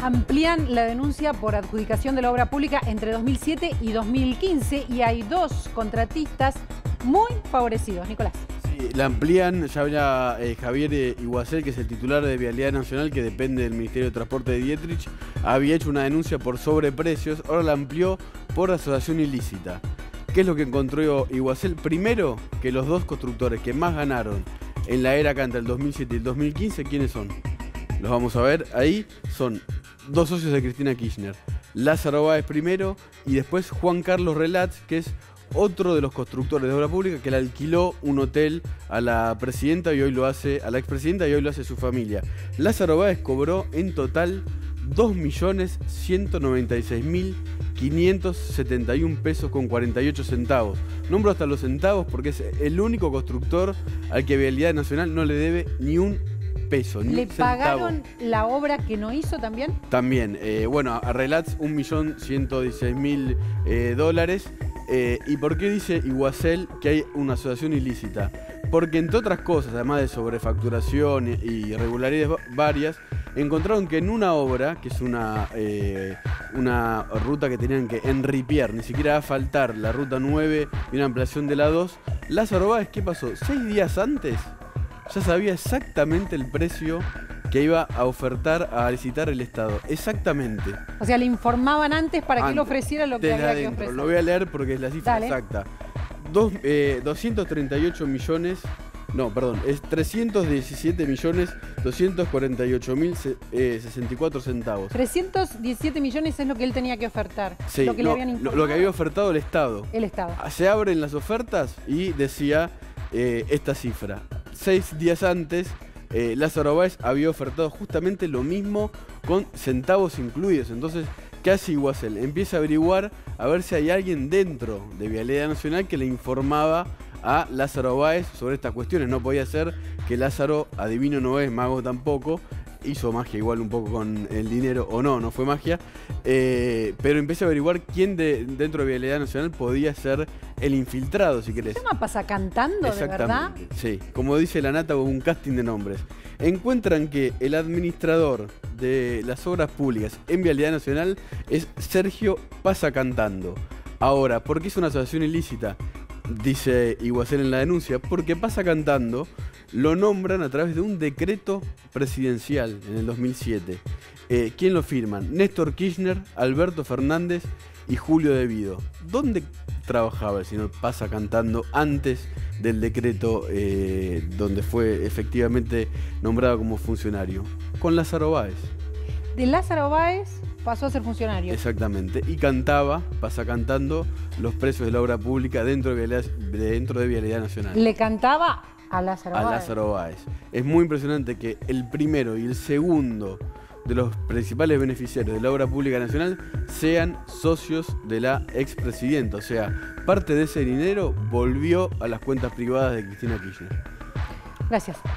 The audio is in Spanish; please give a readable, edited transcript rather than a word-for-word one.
amplían la denuncia por adjudicación de la obra pública entre 2007 y 2015 y hay dos contratistas muy favorecidos. Nicolás. Sí, la amplían, ya habla Javier Iguacel, que es el titular de Vialidad Nacional, que depende del Ministerio de Transporte de Dietrich. Había hecho una denuncia por sobreprecios, ahora la amplió por asociación ilícita. ¿Qué es lo que encontró Iguacel? Primero, que los dos constructores que más ganaron en la era Canta, el 2007 y el 2015, ¿quiénes son? Los vamos a ver ahí, son dos socios de Cristina Kirchner. Lázaro Báez primero y después Juan Carlos Relats, que es otro de los constructores de obra pública que le alquiló un hotel a la presidenta y hoy lo hace, a la expresidenta y hoy lo hace su familia. Lázaro Báez cobró en total 2.196.571 pesos con 48 centavos. Nombro hasta los centavos porque es el único constructor al que Vialidad Nacional no le debe ni un peso, ni ¿Le un centavo. pagaron la obra que no hizo también? También, bueno, a Relats $1.116.000 dólares. ¿Y por qué dice Iguacel que hay una asociación ilícita? Porque entre otras cosas, además de sobrefacturación y irregularidades varias, encontraron que en una obra, que es una ruta que tenían que enripiar, ni siquiera asfaltar la ruta 9 y una ampliación de la 2, Lázaro Báez, ¿qué pasó? 6 días antes ya sabía exactamente el precio que iba a ofertar, a licitar el Estado. Exactamente. O sea, le informaban antes para que él ofreciera lo que había que ofrecer. Lo voy a leer porque es la cifra exacta. 238 millones... No, perdón, es 317.248.064 centavos. 317 millones es lo que él tenía que ofertar. Sí, lo que le habían informado. Lo que había ofertado el Estado. El Estado. Se abren las ofertas y decía esta cifra. 6 días antes, Lázaro Báez había ofertado justamente lo mismo con centavos incluidos. Entonces, ¿qué hace Iguacel? Empieza a averiguar a ver si hay alguien dentro de Vialidad Nacional que le informaba a Lázaro Báez sobre estas cuestiones. No podía ser que Lázaro, adivino no es, mago tampoco, hizo magia igual un poco con el dinero o no fue magia, pero empecé a averiguar quién dentro de Vialidad Nacional podía ser el infiltrado, si querés. ¿Se llama Pasacantando, de verdad? Sí, como dice la nata, hubo un casting de nombres. Encuentran que el administrador de las obras públicas en Vialidad Nacional es Sergio Pasacantando. Ahora, ¿por qué es una asociación ilícita? Dice Iguacel en la denuncia, porque Pasacantando lo nombran a través de un decreto presidencial en el 2007. ¿Quién lo firman? Néstor Kirchner, Alberto Fernández y Julio De Vido. ¿Dónde trabajaba el señor Pasacantando antes del decreto donde fue efectivamente nombrado como funcionario? Con Lázaro Báez. De Lázaro Báez pasó a ser funcionario. Exactamente. Y cantaba, Pasacantando, los precios de la obra pública dentro de Vialidad Nacional. Le cantaba a Lázaro Báez. A Lázaro Báez. Es muy impresionante que el primero y el segundo de los principales beneficiarios de la obra pública nacional sean socios de la expresidenta. O sea, parte de ese dinero volvió a las cuentas privadas de Cristina Kirchner. Gracias.